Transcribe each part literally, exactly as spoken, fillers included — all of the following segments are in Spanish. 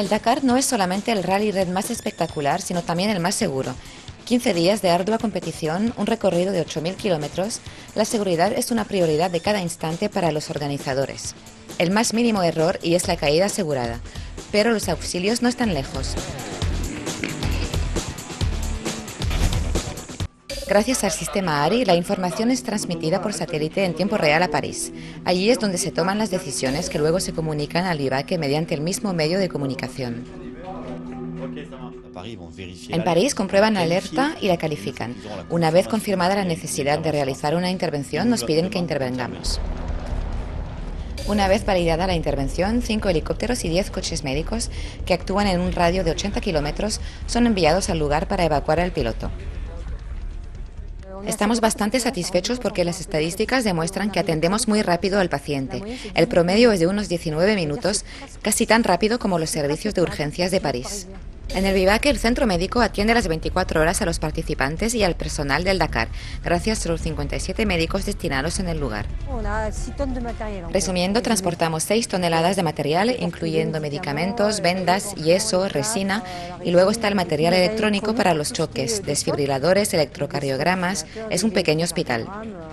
El Dakar no es solamente el rally red más espectacular, sino también el más seguro. quince días de ardua competición, un recorrido de ocho mil kilómetros, la seguridad es una prioridad de cada instante para los organizadores. El más mínimo error y es la caída asegurada, pero los auxilios no están lejos. Gracias al sistema A R I, la información es transmitida por satélite en tiempo real a París. Allí es donde se toman las decisiones que luego se comunican al vivaque mediante el mismo medio de comunicación. En París comprueban la alerta y la califican. Una vez confirmada la necesidad de realizar una intervención, nos piden que intervengamos. Una vez validada la intervención, cinco helicópteros y diez coches médicos que actúan en un radio de ochenta kilómetros son enviados al lugar para evacuar al piloto. Estamos bastante satisfechos porque las estadísticas demuestran que atendemos muy rápido al paciente. El promedio es de unos diecinueve minutos, casi tan rápido como los servicios de urgencias de París. En el vivaque, el centro médico atiende las veinticuatro horas a los participantes y al personal del Dakar, gracias a los cincuenta y siete médicos destinados en el lugar. Resumiendo, transportamos seis toneladas de material, incluyendo medicamentos, vendas, yeso, resina, y luego está el material electrónico para los choques, desfibriladores, electrocardiogramas. Es un pequeño hospital.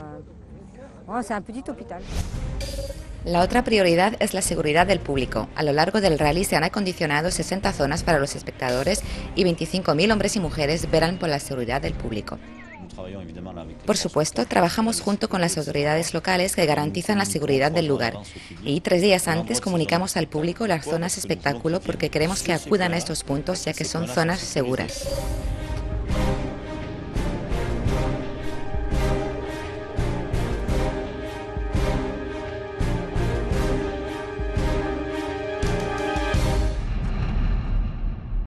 La otra prioridad es la seguridad del público. A lo largo del rally se han acondicionado sesenta zonas para los espectadores y veinticinco mil hombres y mujeres velan por la seguridad del público. Por supuesto, trabajamos junto con las autoridades locales que garantizan la seguridad del lugar. Y tres días antes comunicamos al público las zonas espectáculo porque queremos que acudan a estos puntos ya que son zonas seguras.